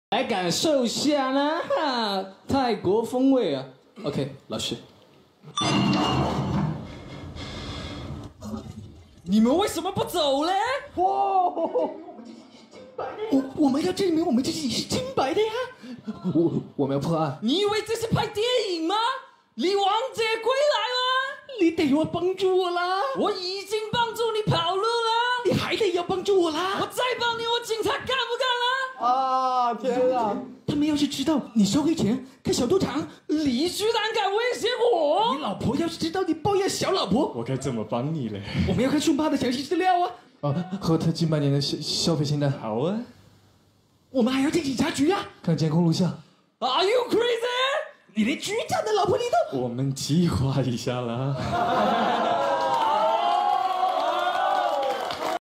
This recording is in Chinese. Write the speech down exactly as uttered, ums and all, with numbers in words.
来感受一下呢，哈，泰国风味啊。OK， 老师， 你们为什么不走嘞？ 哦，我我们要证明我们自己是清白的呀。 我我们要破案。 你以为这是拍电影吗？离王者归来吗？ 你得要帮助我啦！ 我已经帮助你跑路了， 你还得要帮助我啦！ 我再帮你，我警察干不干了？ 啊！天啊！他们要是知道你收黑钱开小赌场， 你居然敢威胁我！ 你老婆要是知道你抱养小老婆， 我该怎么帮你嘞？ 我们要看顺爸的详细资料啊！ 哦，和他近半年的消消费清单。好啊。 我们还要进警察局啊！ 看监控录像。 Are you crazy？ 你连局长的老婆你都…… 我们计划一下啦。